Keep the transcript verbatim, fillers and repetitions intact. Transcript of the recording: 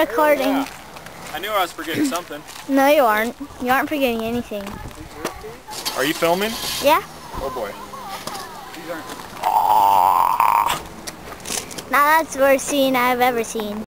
recording. Oh, yeah. I knew I was forgetting something. No, you aren't. You aren't forgetting anything. Are you filming? Yeah. Oh boy. Now that's the worst scene I've ever seen.